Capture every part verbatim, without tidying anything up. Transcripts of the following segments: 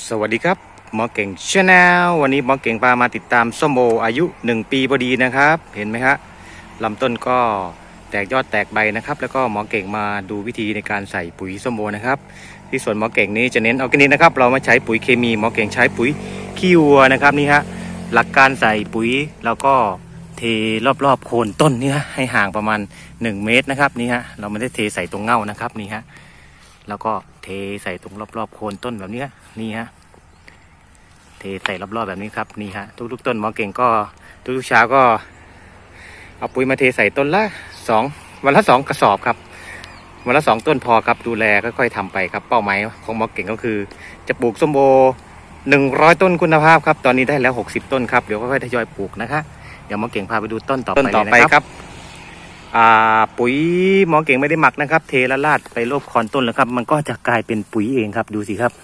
สวัสดีครับหมอเก่งชาแนลวันนี้หมอเก่งพามาติดตามส้มโออายุหนึ่งปีพอดีนะครับเห็นไหมครับลำต้นก็แตกยอดแตกใบนะครับแล้วก็หมอเก่งมาดูวิธีในการใส่ปุ๋ยส้มโอนะครับที่สวนหมอเก่งนี้จะเน้นออร์แกนิกนะครับเราไม่ใช้ปุ๋ยเคมีหมอเก่งใช้ปุ๋ยขี้วัวนะครับนี่ฮะหลักการใส่ปุ๋ยเราก็เทรอบๆโคนต้นนี่ฮะให้ห่างประมาณหนึ่งเมตรนะครับนี่ฮะเราไม่ได้เทใส่ตรงเง่านะครับนี่ฮะแล้วก็เทใส่ตรงรอบๆโคนต้นแบบนี้นี่ฮะเทใส่รอบๆแบบนี้ครับนี่ฮะทุกๆต้นหมอเก่งก็ทุกๆเช้าก็เอาปุ๋ยมาเทใส่ต้นละสองวันละสองกระสอบครับวันละสองต้นพอครับดูแลค่อยๆทำไปครับเป้าหมายของหมอเก่งก็คือจะปลูกส้มโอหนึ่งร้อยต้นคุณภาพครับตอนนี้ได้แล้วหกสิบต้นครับเดี๋ยวค่อยๆทยอยปลูกนะคะเดี๋ยวหมอเก่งพาไปดูต้นต่อไปเลยนะครับอ่าปุ๋ยหมอเก่งไม่ได้หมักนะครับเทละลาดไปรอบคอนต้นแล้วครับมันก็จะกลายเป็นปุ๋ยเองครับดูสิครับ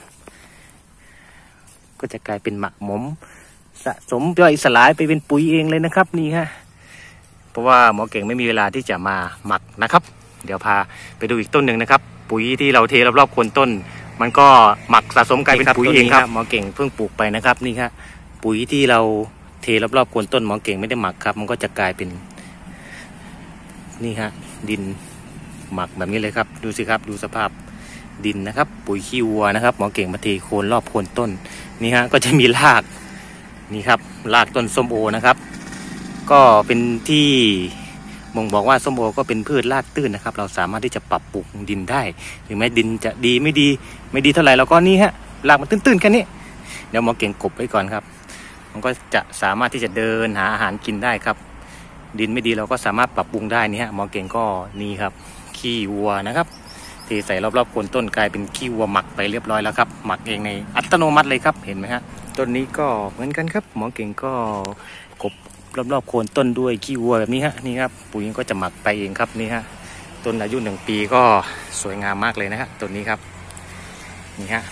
ก็จะกลายเป็นหมักหมมสะสมย่อยสลายไปเป็นปุ๋ยเองเลยนะครับนี่ฮะเพราะว่าหมอเก่งไม่มีเวลาที่จะมาหมักนะครับเดี๋ยวพาไปดูอีกต้นหนึ่งนะครับปุ๋ยที่เราเทรอบๆโคนต้นมันก็หมักสะสมกลายเป็นปุ๋ยเองครับหมอเก่งเพิ่งปลูกไปนะครับนี่ครับปุ๋ยที่เราเทรอบๆโคนต้นหมอเก่งไม่ได้หมักครับมันก็จะกลายเป็นนี่ฮะดินหมักแบบนี้เลยครับดูสิครับดูสภาพดินนะครับปุ๋ยขี้วัวนะครับหมอเก่งมาเทโคนรอบโคนต้นนี่ฮะก็จะมีรากนี่ครับรากต้นส้มโอนะครับก็เป็นที่บ่งบอกว่าส้มโอก็เป็นพืชรากตื้นนะครับเราสามารถที่จะปรับปรุงดินได้ถึงแม้ดินจะดีไม่ดีไม่ดีเท่าไหร่เราก็นี่ฮะรากมันตื้นๆแค่นี้เดี๋ยวหมอเก่งกบไว้ก่อนครับมันก็จะสามารถที่จะเดินหาอาหารกินได้ครับดินไม่ดีเราก็สามารถปรับปรุงได้นี่ฮะหมอเก่งก็นี่ครับขี้วัวนะครับเทใส่รอบๆโคนต้นกลายเป็นขี้วัวหมักไปเรียบร้อยแล้วครับหมักเองในอัตโนมัติเลยครับเห็นไหมฮะต้นนี้ก็เหมือนกันครับหมอเก่งก็กบรอบๆโคนต้นด้วยขี้วัวแบบนี้ฮะนี่ครับปุ๋ยก็จะหมักไปเองครับนี่ฮะต้นอายุหนึ่งปีก็สวยงามมากเลยนะฮะต้นนี้ครับนี่ฮะ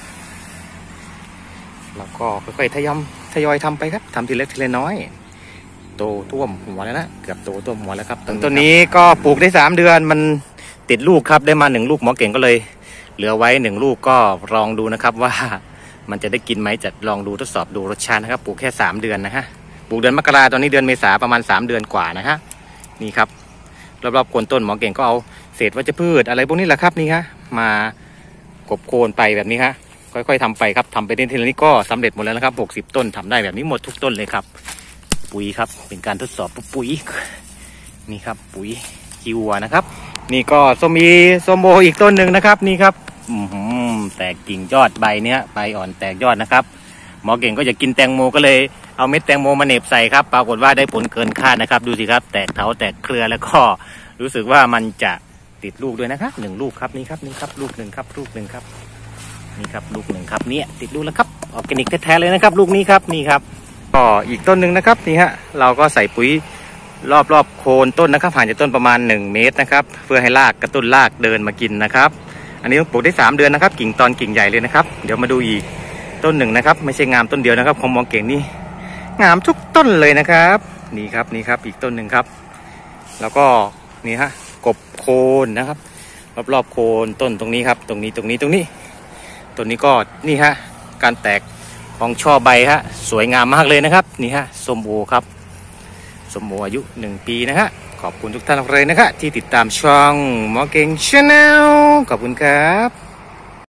เราก็ค่อยๆทยอยทยอยทำไปครับทำทีเล็กทีละน้อยโตท่วมหัวแล้วนะเกือบโตท่วมหัวแล้วครับต้นนี้ก็ปลูกได้สามเดือนมันติดลูกครับได้มาหนึ่งลูกหมอเก่งก็เลยเหลือไว้หนึ่งลูกก็ลองดูนะครับว่ามันจะได้กินไหมจะลองดูทดสอบดูรสชาตินะครับปลูกแค่สามเดือนนะฮะปลูกเดือนมกราตอนนี้เดือนเมษาประมาณสามเดือนกว่านะฮะนี่ครับรอบๆโคนต้นหมอเก่งก็เอาเศษวัชพืชอะไรพวกนี้แหละครับนี่ฮะมากบโคนไปแบบนี้ฮะค่อยๆทำไปครับทำไปทีละนิดก็สำเร็จหมดแล้วนะครับหกสิบต้นทำได้แบบนี้หมดทุกต้นเลยครับปุ๋ยครับเป็นการทดสอบปุ๋ยนี่ครับปุ๋ยขี้วัวนะครับนี่ก็ส้มอีส้มโออีกต้นหนึ่งนะครับนี่ครับอืมแตกกิ่งยอดใบเนี้ยใบอ่อนแตกยอดนะครับหมอเก่งก็จะกินแตงโมก็เลยเอาเม็ดแตงโมมาเหน็บใส่ครับปรากฏว่าได้ผลเกินคาดนะครับดูสิครับแตกเถาแตกเครือแล้วก็รู้สึกว่ามันจะติดลูกด้วยนะครับหนึ่งลูกครับนี่ครับนี่ครับลูกหนึ่งครับลูกหนึ่งครับนี่ครับลูกหนึ่งครับเนี่ยติดลูกแล้วครับออร์แกนิกแท้ๆเลยนะครับลูกนี้ครับนี่ครับก็อีกต้นหนึ่งนะครับนี่ฮะเราก็ใส่ปุ๋ยรอบรอบโคนต้นนะครับห่างจากต้นประมาณหนึ่งเมตรนะครับเพื่อให้รากกระตุ้นรากเดินมากินนะครับอันนี้ต้องปลูกได้สามเดือนนะครับกิ่งตอนกิ่งใหญ่เลยนะครับเดี๋ยวมาดูอีกต้นหนึ่งนะครับไม่ใช่งามต้นเดียวนะครับของหมอเก่งนี่งามทุกต้นเลยนะครับนี่ครับนี่ครับอีกต้นหนึ่งครับแล้วก็นี่ฮะกบโคนนะครับรอบรอบโคนต้นตรงนี้ครับตรงนี้ตรงนี้ตรงนี้ต้นนี้ก็นี่ฮะการแตกของช่อใบฮะสวยงามมากเลยนะครับนี่ฮะส้มโอครับส้มโออายุหนึ่งปีนะฮะขอบคุณทุกท่านเลยนะครับที่ติดตามช่องหมอเก่งชาแนลขอบคุณครับ